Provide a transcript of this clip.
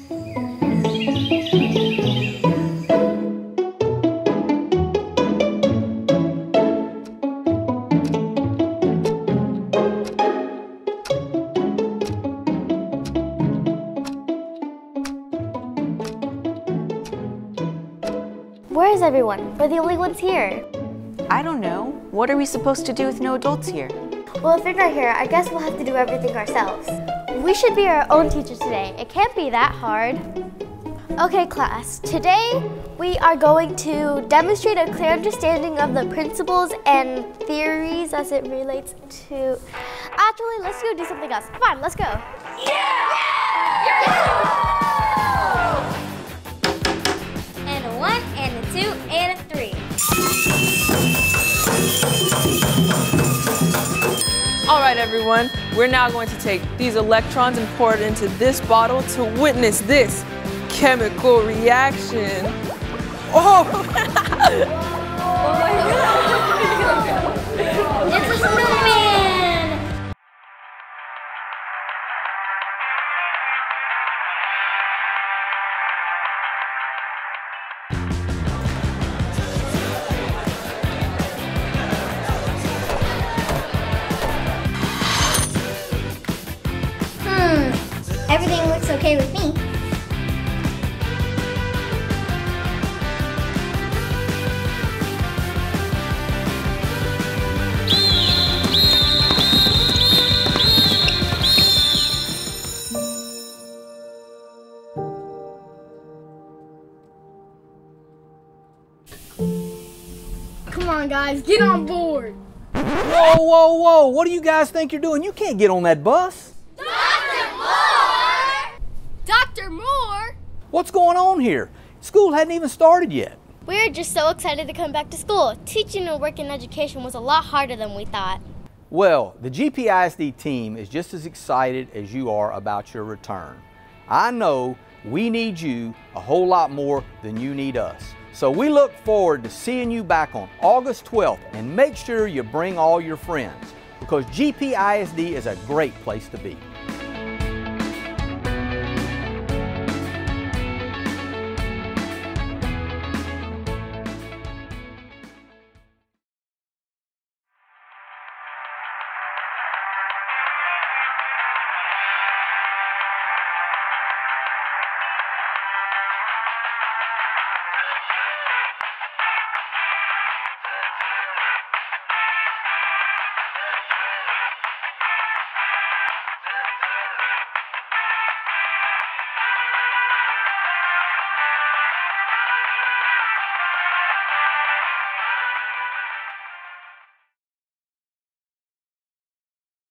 Where is everyone? We're the only ones here. I don't know. What are we supposed to do with no adults here? Well, if they're not here, I guess we'll have to do everything ourselves. We should be our own teacher today. It can't be that hard. Okay, class. Today, we are going to demonstrate a clear understanding of the principles and theories as it relates to... Actually, let's go do something else. Come on, let's go. Yeah! And a 1, and a 2, and a 3. All right, everyone, we're now going to take these electrons and pour it into this bottle to witness this chemical reaction. Oh! Oh my God! It's a snowman! Everything looks okay with me. Come on, guys, get on board. Whoa, whoa, whoa. What do you guys think you're doing? You can't get on that bus. Dr. Moore! Dr. Moore? What's going on here? School hadn't even started yet. We're just so excited to come back to school. Teaching and work in education was a lot harder than we thought. Well, the GPISD team is just as excited as you are about your return. I know we need you a whole lot more than you need us. So we look forward to seeing you back on August 12th, and make sure you bring all your friends, because GPISD is a great place to be.